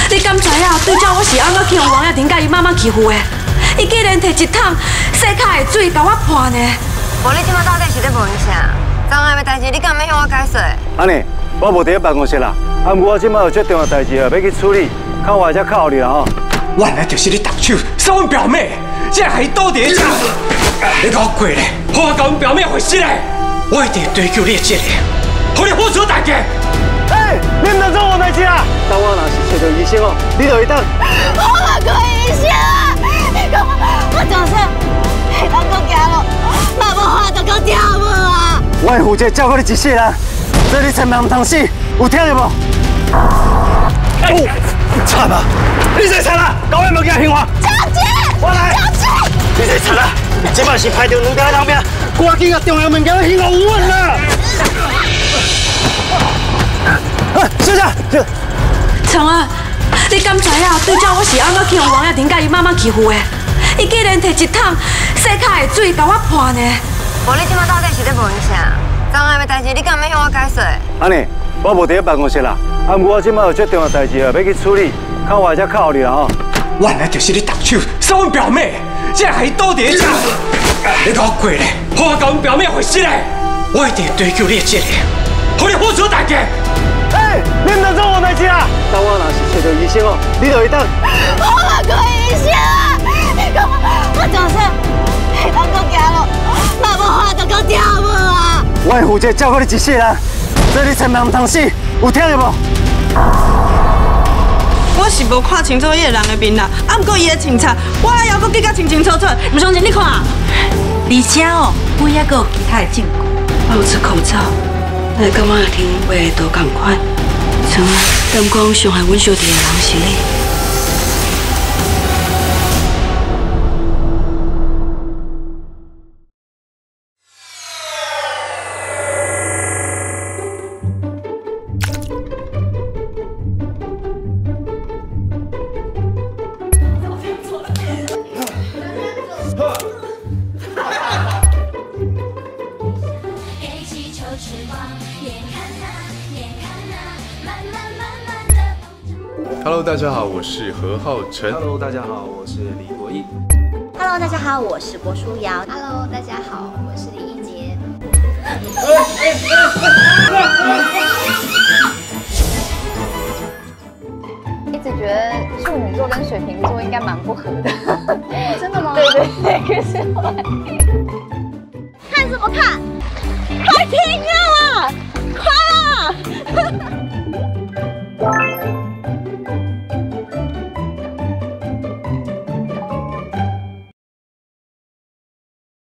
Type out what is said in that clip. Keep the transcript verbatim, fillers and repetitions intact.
你敢知影对照我是安怎去用王亚婷甲伊妈妈欺负的？伊竟然摕一桶洗脚的水甲我泼呢！ 无你即马到底是咧问啥？昨暗的代志，你敢要向我解说？ 安尼，我无伫咧办公室啦，啊，毋过我即马有足重要代志啊，要去处理，看我才靠你啦吼。 原来就是你动手杀阮表妹，竟然还倒伫遮！你甲我过来，好我甲阮表妹回死来，我一定追究你的责任，互你付出代价。 哎，你唔能做我代志啦！等我若是找到医生哦，你就会当。 我唔可以医生啊！我我就算会当搁行路，嘛无法度搁跳舞啊！ 我会负责照顾你一世人，所以你千万唔通死，有听到无？哦，惨啊！你在惨啊！搞咩物件幸福？ 小姐， 我来。 小姐， 你在惨啊！即摆是排着两条人命，赶紧甲重要物件幸福有稳啦！啊，小姐，这。 长啊，你敢知影对照我是安怎去用王亚婷甲伊妈妈欺负的？伊竟然摕一桶洗脚的水甲我泼呢！ 无你即马到底是咧问啥？昨暗的代志，你敢要向我解说？ 安尼，我无伫咧办公室啦，啊，毋过我即马有足重要代志啊，要去处理，看我才靠你啦吼。 原来就是你动手杀阮表妹，竟然还倒伫遮！你甲我过来，好我甲阮表妹回死来，我一定追究你的责任，互你付出代价。 哎，你唔能做我代志啦！等我若是找到医生哦，你就会当。 我唔可以医生啊！我我就算会当搁行路，嘛无法度搁跳舞啊！ 我会负责照顾你一世人，所以你千万唔通死，有听到无？ 我是无看清楚伊个人的面啦，啊，毋过伊的清楚，我还要搁记甲清清楚楚。 唔相信你看，而且哦，我还阁有其他的证据，我有出口罩。来，跟我听话都同款。像啊，但讲伤害阮小弟的人是你。 Hello， 大家好，我是何浩晨。 Hello， 大家好，我是李国毅。 Hello， 大家好，我是郭书瑶。 Hello， 大家好，我是李一杰。 一直觉得处女座跟水瓶座应该蛮不合的。 真的吗？ 对对对，可是后来看什么看？快停啊！快啊！